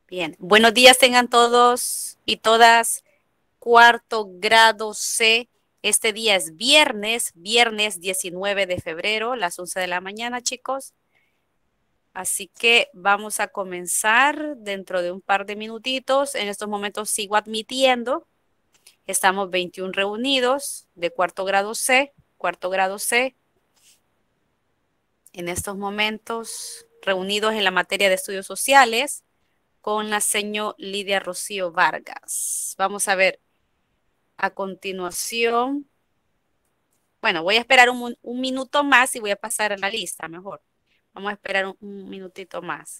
Bien, buenos días tengan todos y todas. Cuarto grado C. Este día es viernes 19 de febrero, las 11 de la mañana, chicos. Así que vamos a comenzar dentro de un par de minutitos. En estos momentos sigo admitiendo. Estamos 21 reunidos de cuarto grado C. Cuarto grado C. En estos momentos reunidos en la materia de estudios sociales con la señor Lidia Rocío Vargas. Vamos a ver a continuación. Bueno, voy a esperar un minuto más y voy a pasar a la lista mejor. Vamos a esperar un minutito más.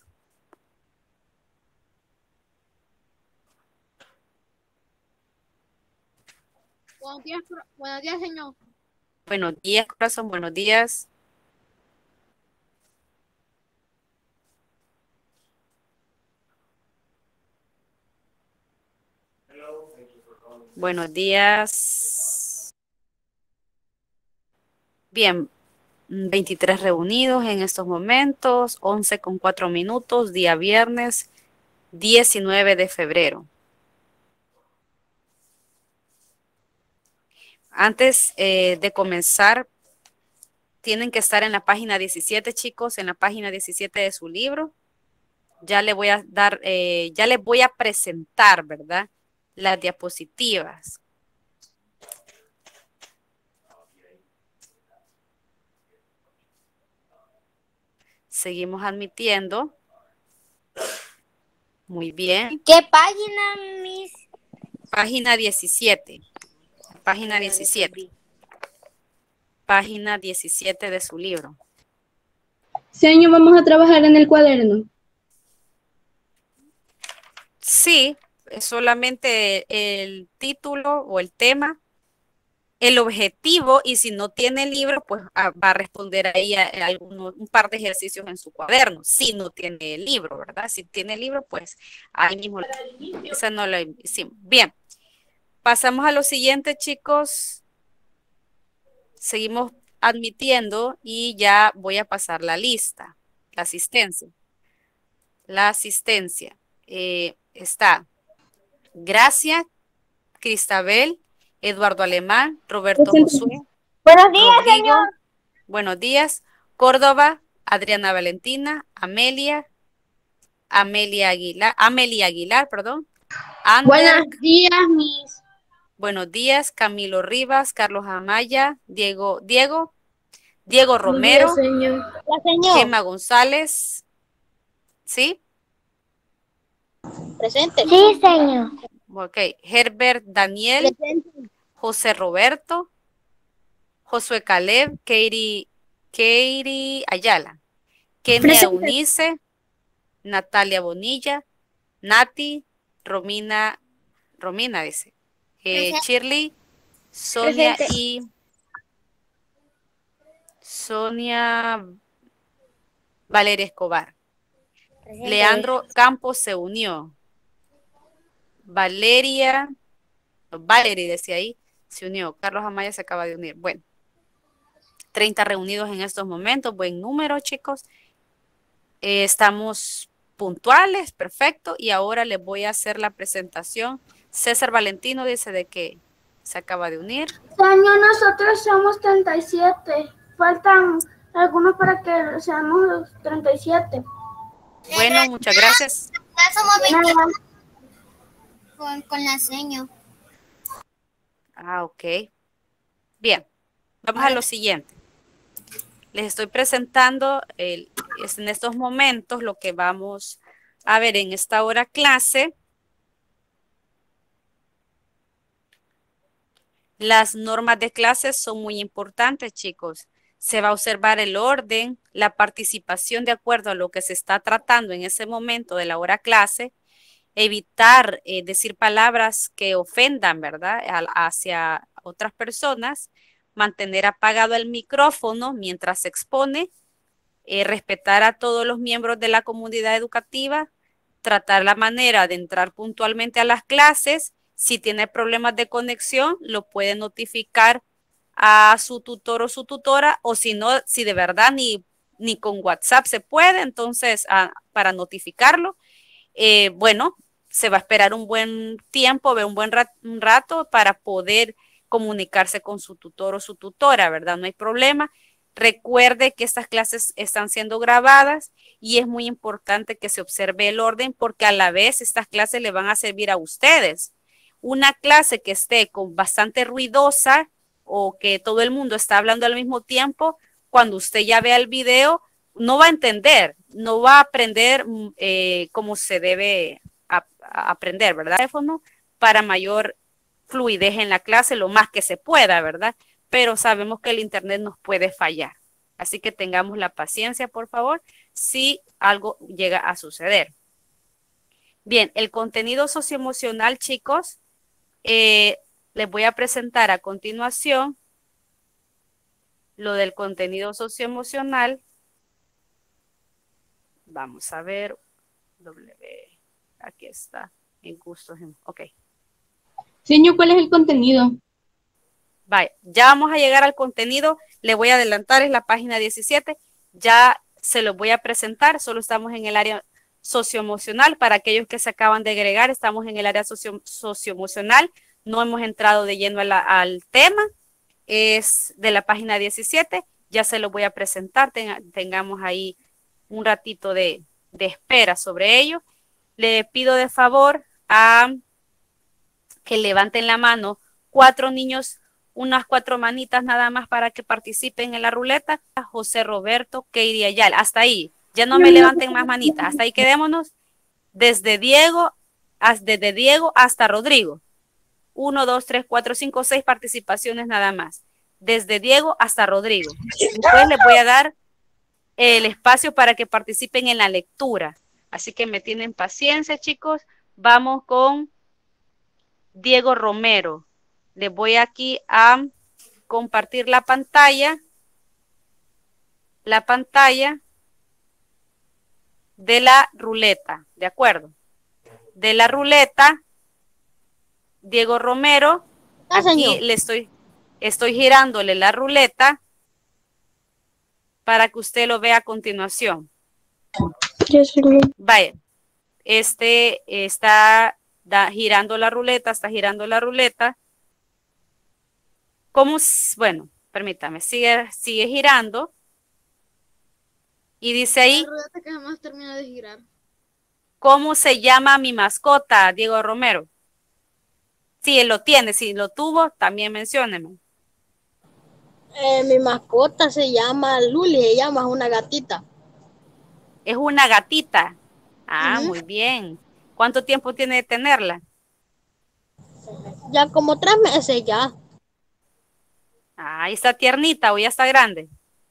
Buenos días, señor. Buenos días, corazón, buenos días. Buenos días. Bien, 23 reunidos en estos momentos, 11 con 4 minutos, día viernes 19 de febrero. Antes de comenzar, tienen que estar en la página 17, chicos, en la página 17 de su libro. Ya le voy a dar, ya les voy a presentar, ¿verdad? Las diapositivas. Seguimos admitiendo. Muy bien. ¿Qué página, Miss? Página 17. Página 17. Página 17 de su libro. Señor, vamos a trabajar en el cuaderno. Sí, es solamente el título o el tema, el objetivo, y si no tiene el libro, pues va a responder ahí a un par de ejercicios en su cuaderno. Si no tiene el libro, ¿verdad? Si tiene el libro, pues ahí mismo. Esa no la hicimos. Bien, pasamos a lo siguiente, chicos. Seguimos admitiendo y ya voy a pasar la lista, la asistencia. La asistencia está Gracia, Cristabel, Eduardo Alemán, Roberto Josué, Buenos días, Rodrigo, señor. buenos días, Córdoba, Adriana Valentina, Amelia Aguilar, perdón, Ander, Buenos días, Miss. buenos días, Camilo Rivas, Carlos Amaya, Diego Buenos días, Romero, señor. La señor. Gemma González, ¿sí? Presente. Sí, señor. Ok, Herbert Daniel, Presente. José Roberto, Josué Caleb, Katie Ayala, Kenia Presente. Eunice, Natalia Bonilla, Nati, Romina dice, Shirley, Sonia Presente. y Sonia Valeria Escobar. Presente. Leandro Campos se unió. Valerie decía ahí, se unió. Carlos Amaya se acaba de unir. Bueno, 30 reunidos en estos momentos, buen número, chicos. Estamos puntuales, perfecto. Y ahora les voy a hacer la presentación. César Valentino dice de que se acaba de unir. Señor, nosotros somos 37. Faltan algunos para que seamos los 37. Bueno, muchas gracias. Ya somos 20 Nada. con la señor. Ah, ok. Bien, vamos a lo siguiente. Les estoy presentando en estos momentos lo que vamos a ver en esta hora clase. Las normas de clase son muy importantes, chicos. Se va a observar el orden, la participación de acuerdo a lo que se está tratando en ese momento de la hora clase, evitar decir palabras que ofendan, ¿verdad?, hacia otras personas, mantener apagado el micrófono mientras se expone, respetar a todos los miembros de la comunidad educativa, tratar la manera de entrar puntualmente a las clases. Si tiene problemas de conexión, lo puede notificar a su tutor o su tutora, o si no, si de verdad ni con WhatsApp se puede, entonces para notificarlo. bueno, se va a esperar un buen tiempo, un rato para poder comunicarse con su tutor o su tutora, ¿verdad? No hay problema. Recuerde que estas clases están siendo grabadas y es muy importante que se observe el orden porque a la vez estas clases le van a servir a ustedes. Una clase que esté con bastante ruidosa o que todo el mundo está hablando al mismo tiempo, cuando usted ya vea el video, no va a entender, no va a aprender cómo se debe aprender, ¿verdad? Teléfono para mayor fluidez en la clase, lo más que se pueda, ¿verdad? Pero sabemos que el internet nos puede fallar. Así que tengamos la paciencia, por favor, si algo llega a suceder. Bien, el contenido socioemocional, chicos, les voy a presentar a continuación lo del contenido socioemocional. Vamos a ver. Aquí está. En gustos. Ok. Señor, ¿cuál es el contenido? Vaya, ya vamos a llegar al contenido. Le voy a adelantar, es la página 17. Ya se los voy a presentar. Solo estamos en el área socioemocional. Para aquellos que se acaban de agregar, estamos en el área socioemocional. No hemos entrado de lleno al tema. Es de la página 17. Ya se los voy a presentar. Tengamos ahí un ratito de espera sobre ello. Le pido de favor a que levanten la mano 4 niños, unas 4 manitas nada más para que participen en la ruleta. José Roberto, Keiri Ayala, hasta ahí. Ya no me levanten más manitas, hasta ahí quedémonos. Desde Diego hasta Rodrigo. 1, 2, 3, 4, 5, 6 participaciones nada más. Desde Diego hasta Rodrigo. Después les voy a dar el espacio para que participen en la lectura. Así que me tienen paciencia, chicos. Vamos con Diego Romero. Les voy aquí a compartir la pantalla. La pantalla de la ruleta. ¿De acuerdo? De la ruleta, Diego Romero. Aquí le estoy girándole la ruleta para que usted lo vea a continuación. Vaya, está girando la ruleta, está girando la ruleta. ¿Cómo? Bueno, permítame, sigue girando. Y dice ahí. La ruleta que jamás termina de girar. ¿Cómo se llama mi mascota, Diego Romero? Si él lo tiene, si lo tuvo, también mencióneme. Mi mascota se llama Luli, se llama, es una gatita. Es una gatita. Ah, muy bien. ¿Cuánto tiempo tiene de tenerla? Ya como 3 meses ya. Ah, está tiernita o ya está grande.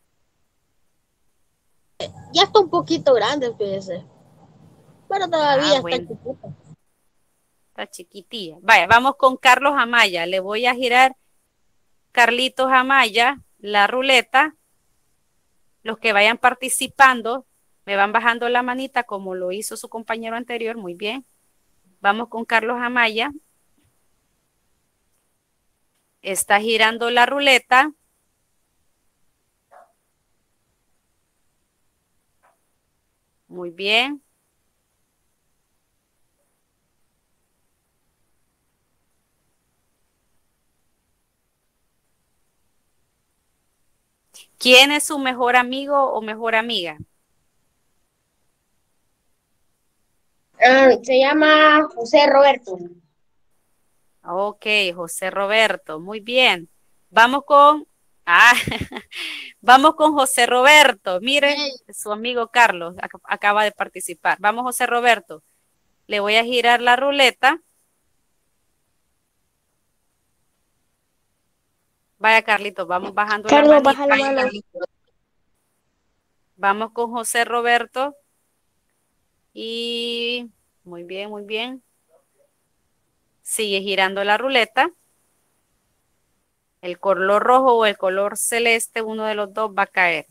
Ya está un poquito grande, fíjese. Pero todavía está chiquita. Está chiquitilla. Vaya, vamos con Carlos Amaya. Le voy a girar, Carlitos Amaya, la ruleta. Los que vayan participando, me van bajando la manita como lo hizo su compañero anterior. Muy bien. Vamos con Carlos Amaya. Está girando la ruleta. Muy bien. ¿Quién es su mejor amigo o mejor amiga? Se llama José Roberto. Ok, José Roberto, muy bien. Vamos con, vamos con José Roberto. Mire, su amigo Carlos acaba de participar. Vamos, José Roberto. Le voy a girar la ruleta. Vaya, Carlitos, vamos bajando la manita. Baja la mano. Vamos con José Roberto. Y muy bien, muy bien. Sigue girando la ruleta. El color rojo o el color celeste, uno de los dos va a caer.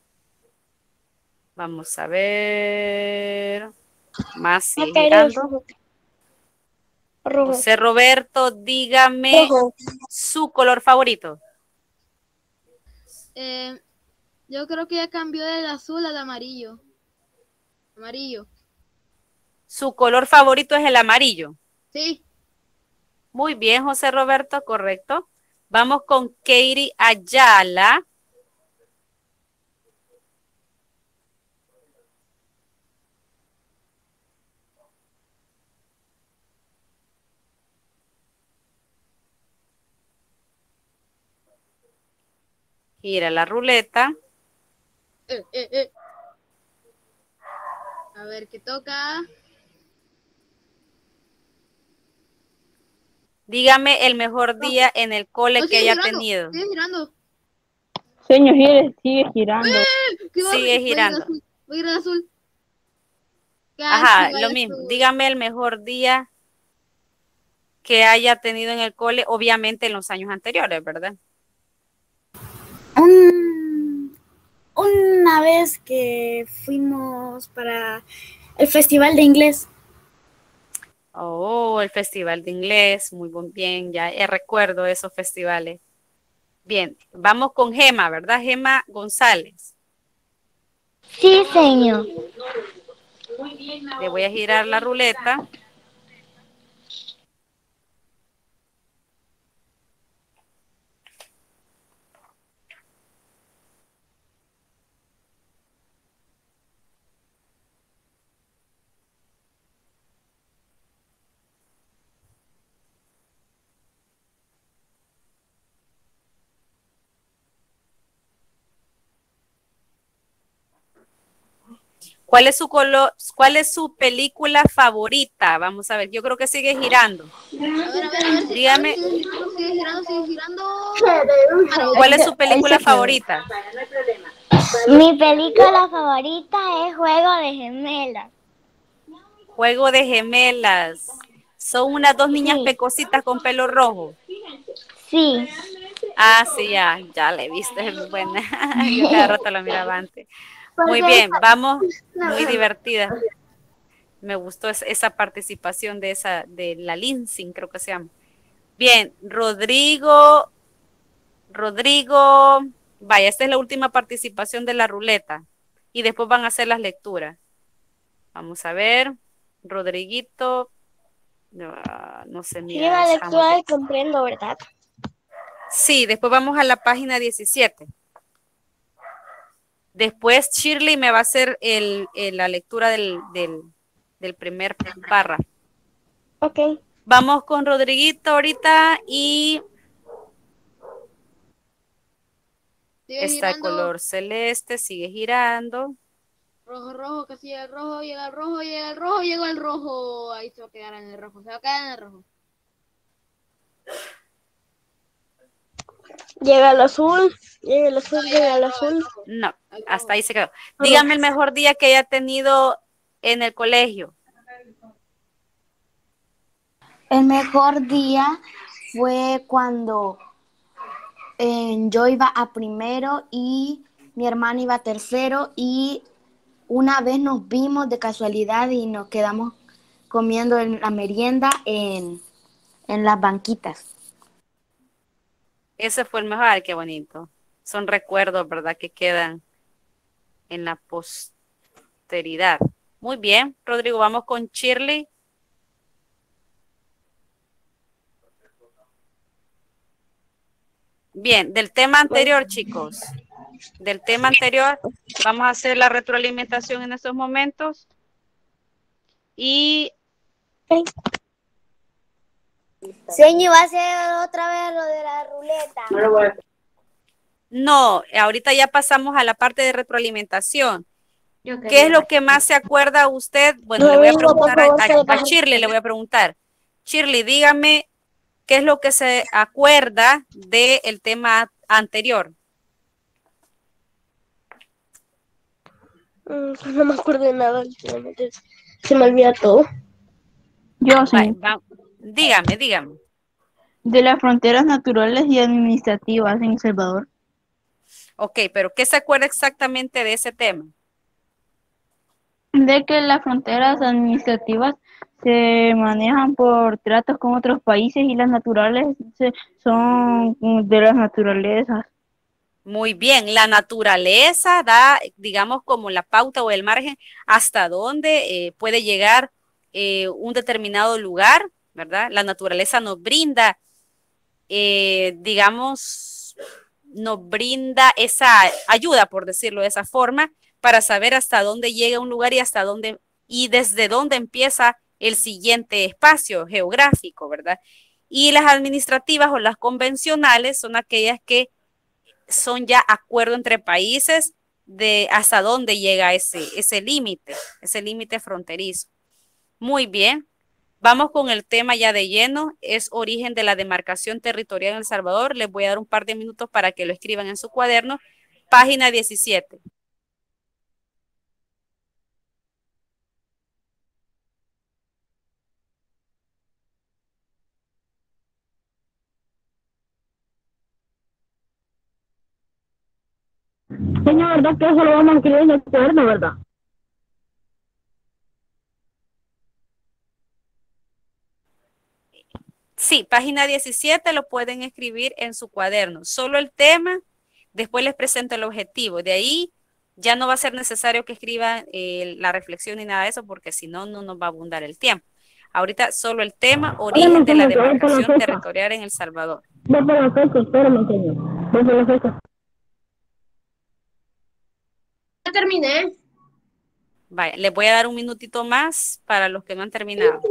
Vamos a ver. Más sigue girando. Rojo. José Roberto, dígame su color favorito. Yo creo que ya cambió del azul al amarillo. Amarillo. Su color favorito es el amarillo. Sí. Muy bien, José Roberto, correcto. Vamos con Katie Ayala. Gira la ruleta. A ver, ¿qué toca? Dígame el mejor día en el cole No, que sigue haya girando, tenido. sigue girando. Señor, sigue girando. ¿Qué va? Sigue girando. Voy a ir al azul. Ajá, Casi va lo al mismo. azul. Dígame el mejor día que haya tenido en el cole, obviamente en los años anteriores, ¿verdad? Una vez que fuimos para el festival de inglés. Oh, el festival de inglés, muy bien, ya recuerdo esos festivales. Bien, vamos con Gema, ¿verdad? Gema González. Sí, señor. Le voy a girar la ruleta. ¿Cuál es su color? ¿Cuál es su película favorita? Vamos a ver, yo creo que sigue girando. A ver, Dígame, sigue girando, sigue girando. ¿cuál es su película favorita? Mi película favorita es Juego de Gemelas. Juego de gemelas. Son unas dos niñas Sí. pecositas con pelo rojo. Sí. Ah, sí, ya le viste, es muy buena. Yo cada rato la miraba antes. Muy bien, vamos, muy divertida. Me gustó esa participación de la Lindsay, creo que se llama. Bien, Rodrigo, vaya, esta es la última participación de la ruleta. Y después van a hacer las lecturas. Vamos a ver, Rodriguito, no se Sí, mira. la lectura de comprendo, ¿verdad? Sí, después vamos a la página 17. Después Shirley me va a hacer la lectura del primer párrafo. Ok. Vamos con Rodriguito ahorita y Sigue está el girando. color celeste, sigue girando. Rojo, rojo, casi llega el rojo, llega el rojo, llega el rojo, llegó el rojo. Ahí se va a quedar en el rojo, se va a quedar en el rojo. Llega el azul, llega el azul. No, hasta ahí se quedó. Dígame el mejor día que haya tenido en el colegio. El mejor día fue cuando yo iba a primero y mi hermana iba a tercero y una vez nos vimos de casualidad y nos quedamos comiendo en la merienda en las banquitas. Ese fue el mejor, ay, qué bonito. Son recuerdos, ¿verdad? Que quedan en la posteridad. Muy bien, Rodrigo, vamos con Shirley. Bien, del tema anterior, chicos. Del tema anterior, vamos a hacer la retroalimentación en estos momentos. Y Señor, va a ser otra vez lo de la ruleta. no, ahorita ya pasamos a la parte de retroalimentación. ¿Qué es lo que más se acuerda usted? Bueno, le voy a preguntar a Shirley, le voy a preguntar. Shirley, dígame, ¿qué es lo que se acuerda del tema anterior? No me acuerdo de nada, últimamente se me olvida todo. Yo sí. Dígame. De las fronteras naturales y administrativas en El Salvador. Ok, pero ¿qué se acuerda exactamente de ese tema? De que las fronteras administrativas se manejan por tratos con otros países y las naturales son de las naturalezas. Muy bien, la naturaleza da, digamos, como la pauta o el margen hasta dónde puede llegar un determinado lugar, ¿verdad? La naturaleza nos brinda, digamos, nos brinda esa ayuda, por decirlo de esa forma, para saber hasta dónde llega un lugar y hasta dónde y desde dónde empieza el siguiente espacio geográfico, ¿verdad? Y las administrativas o las convencionales son aquellas que son ya acuerdo entre países de hasta dónde llega ese límite fronterizo. Muy bien. Vamos con el tema ya de lleno, es origen de la demarcación territorial en El Salvador. Les voy a dar un par de minutos para que lo escriban en su cuaderno. Página 17. Señor, ¿verdad que eso lo vamos a escribir en el cuaderno, verdad? Sí, página 17 lo pueden escribir en su cuaderno. Solo el tema, después les presento el objetivo. De ahí ya no va a ser necesario que escriban la reflexión ni nada de eso, porque si no, no nos va a abundar el tiempo. Ahorita solo el tema, origen de la demarcación territorial en El Salvador. Ve por la fecha, espérame, señor. Ve por la fecha. Ya terminé. Vaya, les voy a dar un minutito más para los que no han terminado.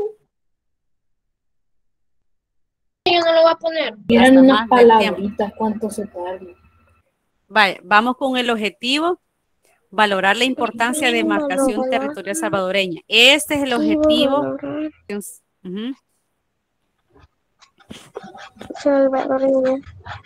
Yo no lo voy a poner. Eran unas Palabritas, ¿cuánto se tarda? Vaya, vamos con el objetivo. Valorar la importancia de demarcación territorial salvadoreña. Este es el objetivo. Uh-huh. Salvadoreña.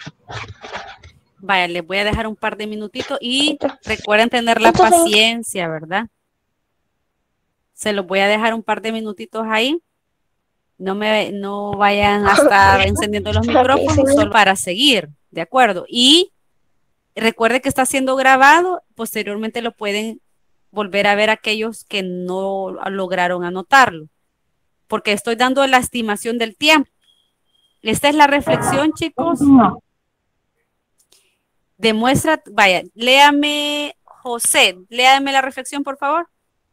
Vaya, les voy a dejar un par de minutitos y recuerden tener la paciencia, ¿verdad? Se los voy a dejar un par de minutitos ahí. No vayan a estar encendiendo los micrófonos solo para seguir, ¿de acuerdo? Y recuerde que está siendo grabado, posteriormente lo pueden volver a ver aquellos que no lograron anotarlo, porque estoy dando la estimación del tiempo. Esta es la reflexión, chicos. Demuestra, vaya, léame, José, léame la reflexión, por favor.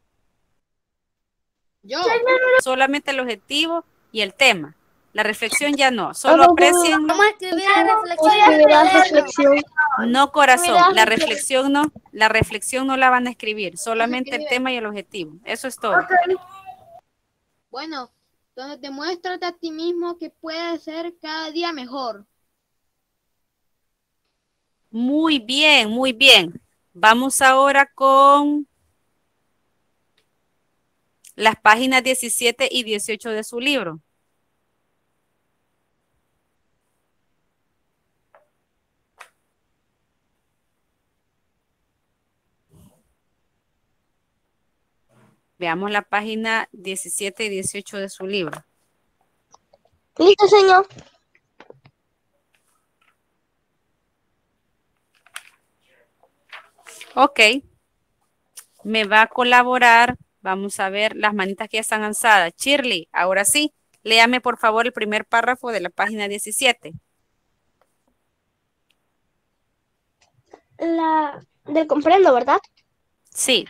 Yo. Solamente el objetivo y el tema. La reflexión ya no, solo aprecien. Vamos a escribir la reflexión. No, corazón, la reflexión no la van a escribir, solamente el tema y el objetivo. Eso es todo. Bueno, entonces demuéstrate a ti mismo que puedes ser cada día mejor. Muy bien, muy bien. Vamos ahora con las páginas 17 y 18 de su libro. Veamos la página 17 y 18 de su libro. Listo, señor. Ok. Me va a colaborar. Vamos a ver las manitas que ya están alzadas. Shirley, ahora sí. Léame por favor el primer párrafo de la página 17. La del comprendo, ¿verdad? Sí.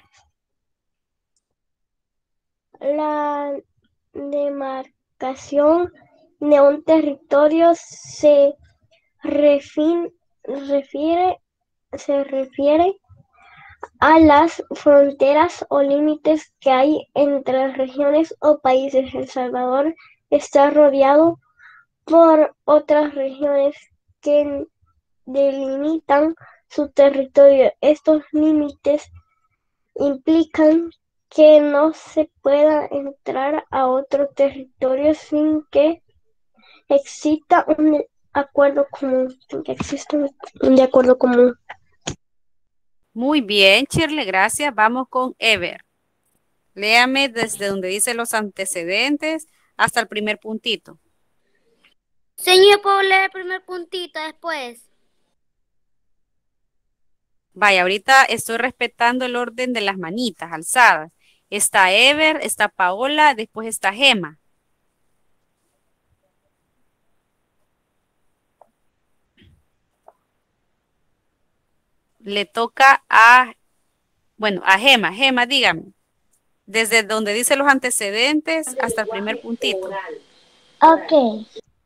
La demarcación de un territorio se refiere a las fronteras o límites que hay entre regiones o países. El Salvador está rodeado por otras regiones que delimitan su territorio. Estos límites implican que no se pueda entrar a otro territorio sin que exista un acuerdo común. Muy bien, Shirley, gracias. Vamos con Ever. Léame desde donde dice los antecedentes hasta el primer puntito. Señor, ¿puedo leer el primer puntito después? Vaya, ahorita estoy respetando el orden de las manitas alzadas. Está Ever, está Paola, después está Gema. Le toca a Gema. Gema, dígame. Desde donde dice los antecedentes hasta el primer puntito. Ok.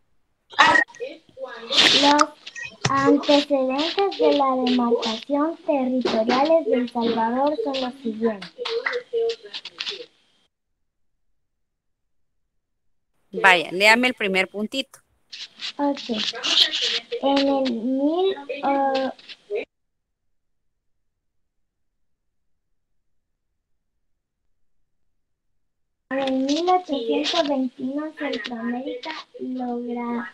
Los antecedentes de la demarcación territoriales de El Salvador son los siguientes. Vaya, léame el primer puntito. Ok. En el en 1821 Centroamérica logra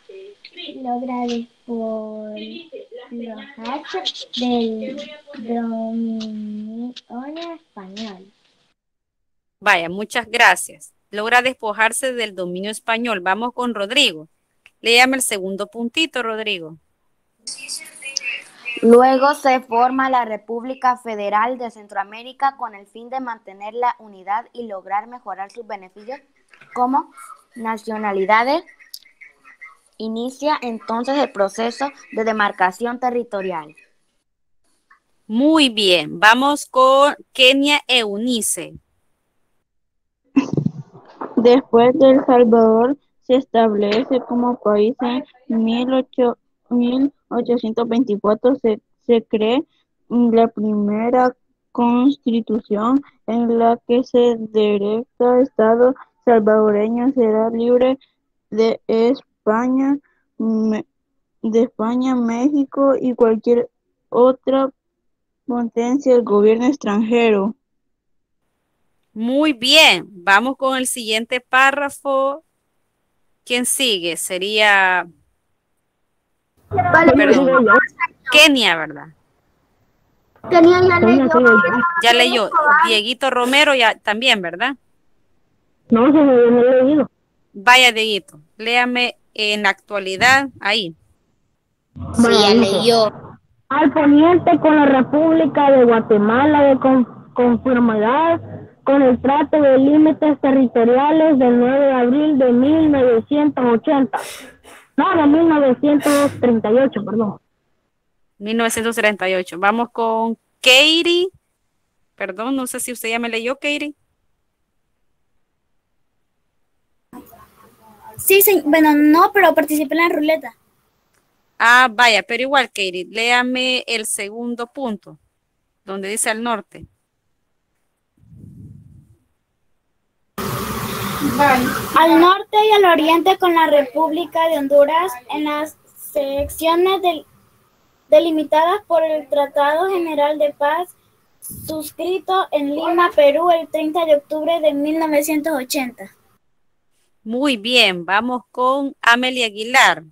despojarse del dominio español. Vaya, muchas gracias. Logra despojarse del dominio español. Vamos con Rodrigo. Léame el segundo puntito, Rodrigo. Luego se forma la República Federal de Centroamérica con el fin de mantener la unidad y lograr mejorar sus beneficios como nacionalidades. Inicia entonces el proceso de demarcación territorial. Muy bien. Vamos con Kenia Eunice. Después de El Salvador se establece como país en 1824, se cree la primera constitución en la que se decreta Estado salvadoreño será libre de España, México y cualquier otra potencia del gobierno extranjero. Muy bien. Vamos con el siguiente párrafo. ¿Quién sigue? Sería... Perdón. Kenia, ¿verdad? Tenía ya leyó. Ya leyó. Dieguito Romero ya también, ¿verdad? No, se me había leído. Vaya, Dieguito. Léame en la actualidad ahí. Sí, ya leyó. Al poniente con la República de Guatemala de conformidad con el trato de límites territoriales del 9 de abril de 1980. No, de 1938, perdón. 1938. Vamos con Katie. Perdón, no sé si usted ya me leyó, Katie. Sí, bueno, no, pero participé en la ruleta. Ah, vaya, pero igual, Katie, léame el segundo punto, donde dice al norte. Al norte y al oriente con la República de Honduras en las secciones delimitadas por el Tratado General de Paz suscrito en Lima, Perú, el 30 de octubre de 1980. Muy bien, vamos con Amelia Aguilar.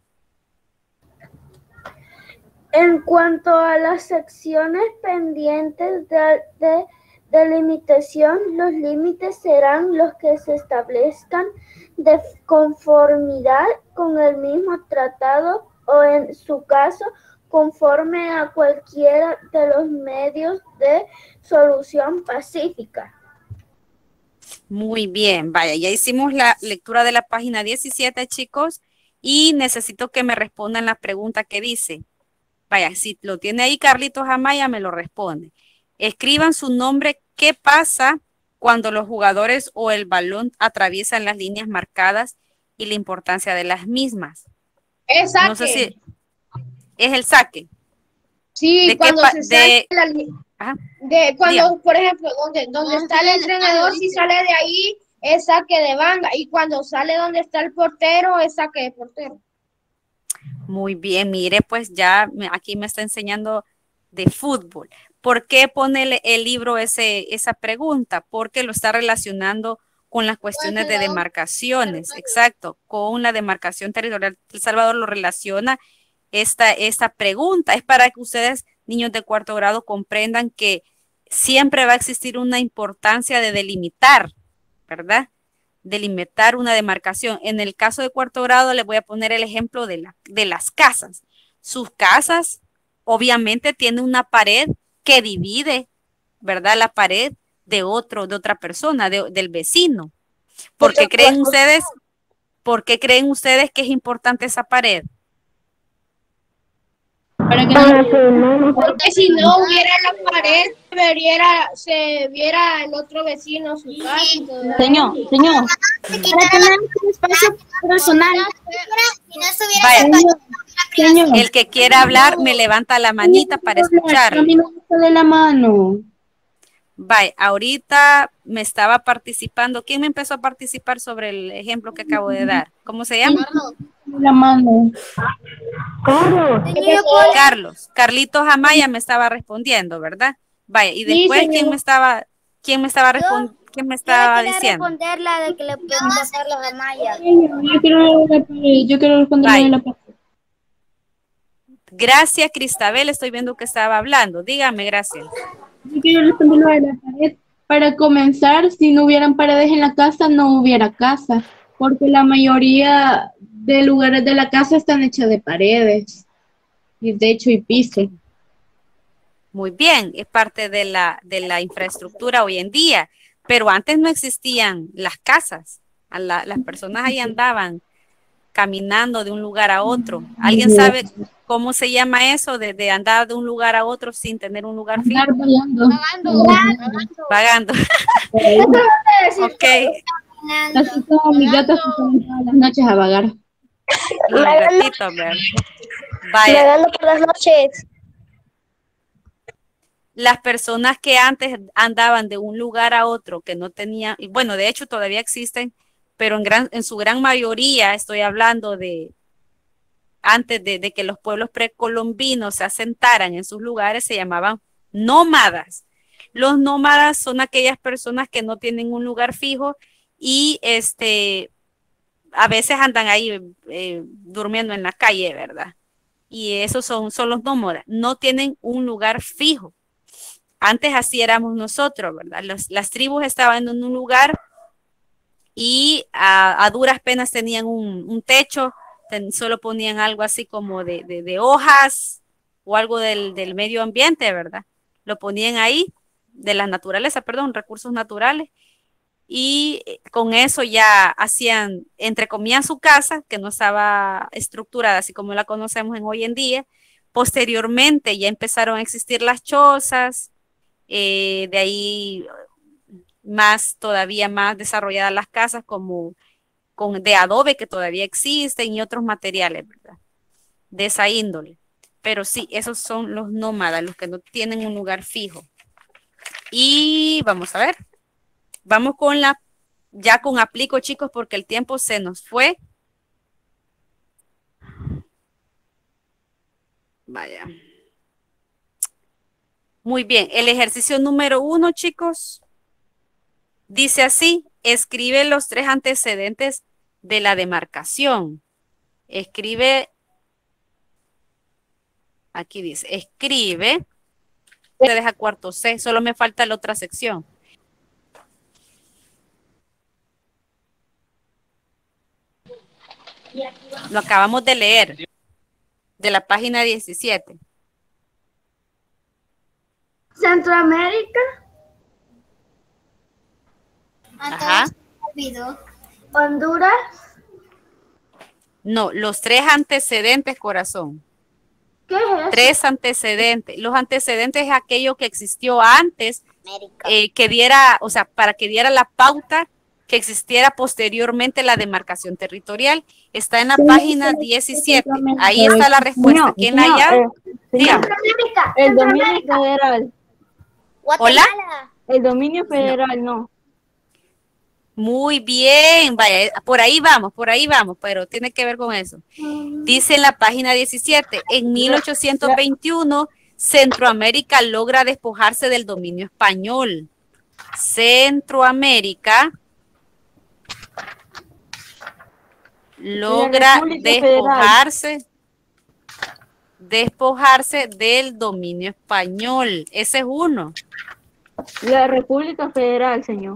En cuanto a las secciones pendientes de delimitación, los límites serán los que se establezcan de conformidad con el mismo tratado o, en su caso, conforme a cualquiera de los medios de solución pacífica. Muy bien, vaya, ya hicimos la lectura de la página 17, chicos, y necesito que me respondan la pregunta que dice. Vaya, si lo tiene ahí Carlitos Amaya, me lo responde. Escriban su nombre. ¿Qué pasa cuando los jugadores o el balón atraviesan las líneas marcadas y la importancia de las mismas? Es saque. No sé si es el saque. Sí, cuando se sale cuando, Dígame. por ejemplo, donde está el entrenador, si sale de ahí, es saque de banda. Y cuando sale donde está el portero, es saque de portero. Muy bien, mire, pues ya aquí me está enseñando de fútbol. ¿Por qué pone el libro esa pregunta? Porque lo está relacionando con las cuestiones de demarcaciones, exacto, con la demarcación territorial. El Salvador lo relaciona esta pregunta. Es para que ustedes, niños de cuarto grado, comprendan que siempre va a existir una importancia de delimitar, ¿verdad? Delimitar una demarcación. En el caso de cuarto grado les voy a poner el ejemplo de las casas. Sus casas obviamente tienen una pared que divide, ¿verdad? La pared de otra persona, del vecino. ¿Por qué creen ustedes que es importante esa pared? Para que Para que no porque si no hubiera la pared, se viera el otro vecino su casa y todo. Señor, Para tener un espacio personal. Vaya, señor. el que quiera hablar me levanta la manita para escuchar. A mí no me sale la mano. Vaya, ahorita me estaba participando. ¿Quién me empezó a participar sobre el ejemplo que acabo de dar? ¿Cómo se llama? La mano. Carlos. Carlos. Carlitos Amaya me estaba respondiendo, ¿verdad? Vaya, y después, señor. ¿quién me estaba diciendo? responder la de que le preguntó a Carlos Amaya. Yo quiero responder Bye. de la pared. Gracias, Cristabel. Estoy viendo que estaba hablando. Dígame, gracias. Yo quiero responder lo de la pared. Para comenzar, si no hubieran paredes en la casa, no hubiera casa, porque la mayoría de lugares de la casa están hechos de paredes, y techo y piso. Muy bien, es parte de la infraestructura hoy en día, pero antes no existían las casas. Las personas ahí andaban caminando de un lugar a otro. ¿Alguien sabe cómo se llama eso de andar de un lugar a otro sin tener un lugar fijo? Andar vagando. Vagando. Ok, Así como mis gatos se ponen todas las noches a vagar. los gatitos, ¿verdad? Vaya, Vagando por las noches. las personas que antes andaban de un lugar a otro que no tenían, y bueno, de hecho todavía existen, pero en su gran mayoría estoy hablando de antes de que los pueblos precolombinos se asentaran en sus lugares, se llamaban nómadas. Los nómadas son aquellas personas que no tienen un lugar fijo y a veces andan ahí durmiendo en la calle, ¿verdad? Y esos son los nómadas, no tienen un lugar fijo. Antes así éramos nosotros, ¿verdad? Las tribus estaban en un lugar y a duras penas tenían un techo, solo ponían algo así como de hojas o algo del medio ambiente, ¿verdad? Lo ponían ahí, de la naturaleza, perdón, recursos naturales, y con eso ya hacían, entrecomían su casa, que no estaba estructurada así como la conocemos hoy en día. Posteriormente ya empezaron a existir las chozas, de ahí todavía más desarrolladas las casas como de adobe que todavía existen y otros materiales, ¿verdad? De esa índole. Pero sí, esos son los nómadas, los que no tienen un lugar fijo. Y vamos a ver. Vamos ya con aplico, chicos, porque el tiempo se nos fue. Vaya. Muy bien. El ejercicio número 1, chicos, dice así: escribe los 3 antecedentes de la demarcación. Escribe, aquí dice, escribe, se deja cuarto C, solo me falta la otra sección. Lo acabamos de leer, de la página 17. Centroamérica, Ajá. Honduras, No, los 3 antecedentes, corazón. ¿qué es eso? 3 antecedentes. Los antecedentes es aquello que existió antes, que diera, o sea, para que diera la pauta que existiera posteriormente la demarcación territorial. Está en la página 17. Ahí está la respuesta. ¿Quién la haya? Centroamérica, El dominio Centroamérica. federal. Hola. El dominio federal, no. Muy bien, vaya, por ahí vamos, pero tiene que ver con eso. Dice en la página 17, en 1821, Centroamérica logra despojarse del dominio español. Centroamérica logra despojarse del dominio español. Ese es uno. La República Federal, señor.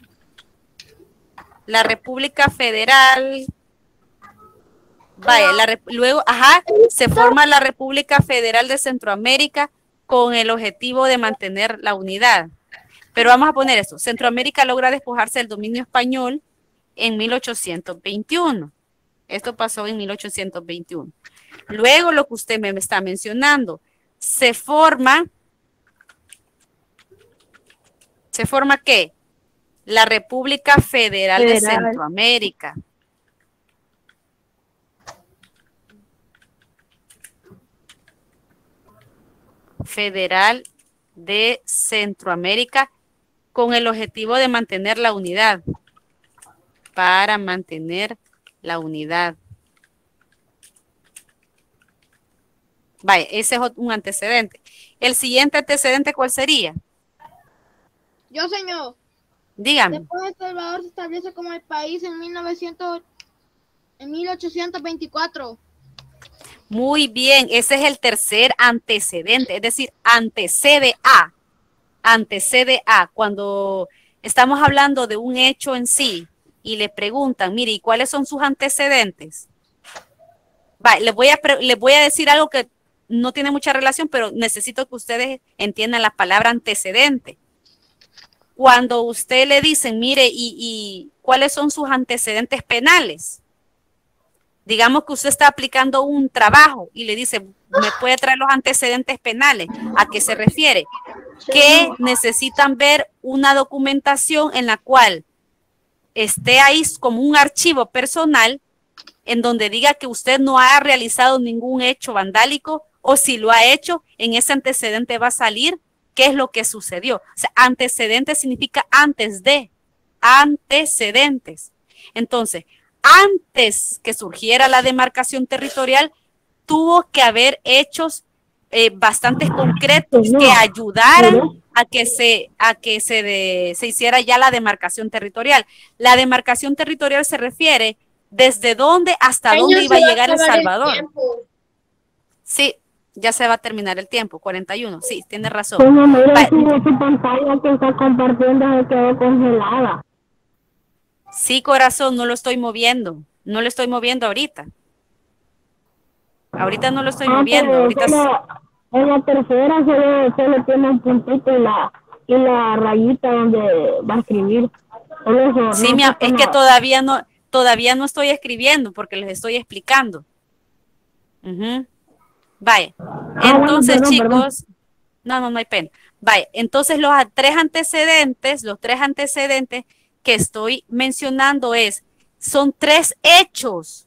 La República Federal. Vaya, luego, se forma la República Federal de Centroamérica con el objetivo de mantener la unidad. Pero vamos a poner eso. Centroamérica logra despojarse del dominio español en 1821. Esto pasó en 1821. Luego lo que usted me está mencionando, ¿se forma qué? La República Federal de Centroamérica. Federal de Centroamérica con el objetivo de mantener la unidad. Para mantener la unidad. Vaya, ese es un antecedente. El siguiente antecedente, ¿cuál sería? Yo, señor. Dígame. Después El Salvador se establece como el país en 1824. Muy bien, ese es el tercer antecedente, es decir, antecede a. Cuando estamos hablando de un hecho en sí y le preguntan, mire, ¿y cuáles son sus antecedentes? Vale, les voy a decir algo que no tiene mucha relación, pero necesito que ustedes entiendan la palabra antecedente. Cuando usted le dicen, mire, ¿y cuáles son sus antecedentes penales? Digamos que usted está aplicando un trabajo y le dice, ¿me puede traer los antecedentes penales? ¿A qué se refiere? Que necesitan ver una documentación en la cual esté ahí como un archivo personal en donde diga que usted no ha realizado ningún hecho vandálico, o si lo ha hecho, en ese antecedente va a salir qué es lo que sucedió. O sea, antecedente significa antes de, antecedentes. Entonces, antes que surgiera la demarcación territorial, tuvo que haber hechos bastante concretos que ayudaran a que se hiciera ya la demarcación territorial. La demarcación territorial se refiere desde dónde hasta dónde iba a llegar El Salvador. Sí, ya se va a terminar el tiempo, 41. Sí, tiene razón. Como mira, su pantalla que está compartiendo se quedó congelada. Sí, corazón, no lo estoy moviendo. No lo estoy moviendo ahorita. Ahorita no lo estoy moviendo. Ahorita en la tercera solo tiene un puntito y la rayita donde va a escribir. Eso, sí, no es que todavía no estoy escribiendo porque les estoy explicando. Vaya. Entonces, bueno, chicos, no hay pena. Vaya, entonces los tres antecedentes que estoy mencionando son tres hechos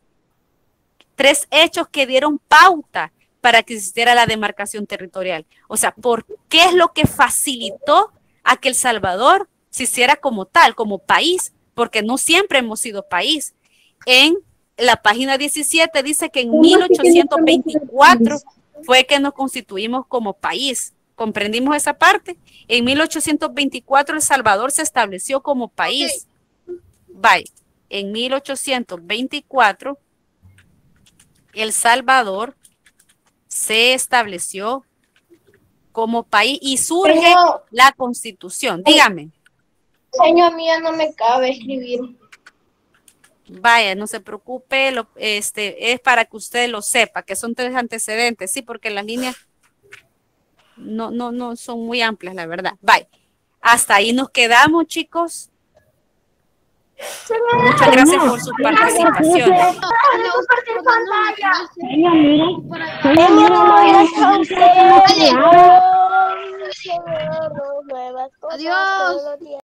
que dieron pauta para que existiera la demarcación territorial. O sea, ¿por qué es lo que facilitó a que El Salvador se hiciera como tal, como país? Porque no siempre hemos sido país. En la página 17 dice que en 1824 fue que nos constituimos como país. ¿Comprendimos esa parte? En 1824 El Salvador se estableció como país. Vaya, en 1824 El Salvador se estableció como país y surge la Constitución. Dígame. Señor, mía no me cabe escribir. Vaya, no se preocupe, es para que usted lo sepa, que son tres antecedentes, sí, porque las líneas no son muy amplias, la verdad. Vaya, hasta ahí nos quedamos, chicos. Muchas gracias por su participación. Adiós.